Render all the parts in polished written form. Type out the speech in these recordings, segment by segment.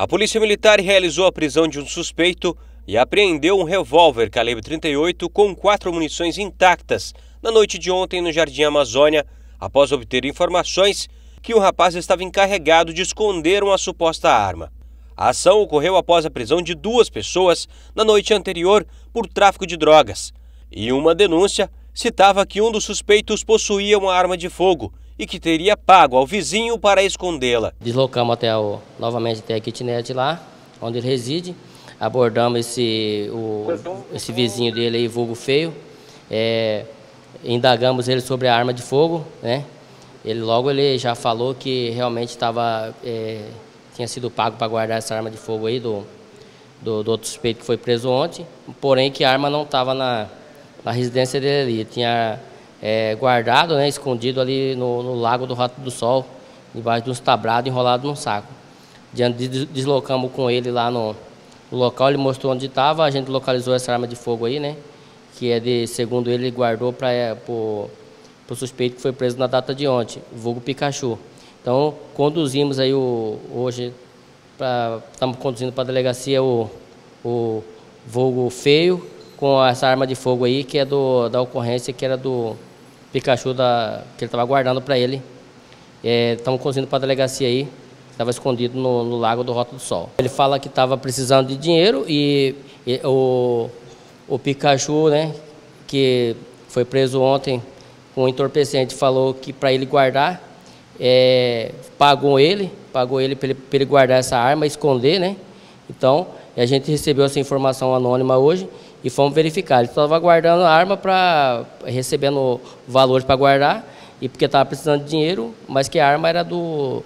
A Polícia Militar realizou a prisão de um suspeito e apreendeu um revólver calibre 38 com 4 munições intactas na noite de ontem no Jardim Amazônia, após obter informações que o rapaz estava encarregado de esconder uma suposta arma. A ação ocorreu após a prisão de 2 pessoas na noite anterior por tráfico de drogas. E uma denúncia citava que um dos suspeitos possuía uma arma de fogo e que teria pago ao vizinho para escondê-la. Deslocamos novamente até a kitnet lá, onde ele reside. Abordamos esse vizinho dele aí, vulgo feio. Indagamos ele sobre a arma de fogo, né? Ele já falou que realmente tinha sido pago para guardar essa arma de fogo aí do outro suspeito que foi preso ontem, porém que a arma não estava na residência dele ali. Tinha guardado, né, escondido ali no Lago do Rato do Sol, debaixo de uns tabrados enrolado num saco. Deslocamos com ele lá no local, ele mostrou onde estava, a gente localizou essa arma de fogo aí, né, que segundo ele, guardou para o suspeito que foi preso na data de ontem, vulgo Pikachu. Então, conduzimos aí hoje, estamos conduzindo para a delegacia o vulgo feio com essa arma de fogo aí, que é da ocorrência, que era do Pikachu, que ele estava guardando para ele. Estamos conduzindo para a delegacia aí, estava escondido no Lago do Rato do Sol. Ele fala que estava precisando de dinheiro e o Pikachu, né, que foi preso ontem com entorpecente, falou que para ele guardar, pagou ele para ele guardar essa arma, esconder, né? Então, a gente recebeu essa informação anônima hoje e fomos verificar. Ele estava guardando a arma recebendo valores para guardar e porque estava precisando de dinheiro, mas que a arma era do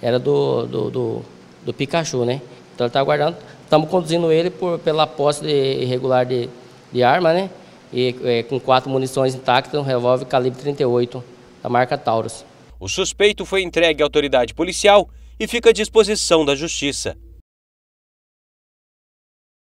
Pikachu, né? Então ele estava guardando. Estamos conduzindo ele pela posse irregular de arma, né? E com 4 munições intactas, um revólver calibre 38 da marca Taurus. O suspeito foi entregue à autoridade policial e fica à disposição da Justiça.